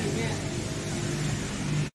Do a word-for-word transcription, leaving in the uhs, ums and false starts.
อย่างเงี้ย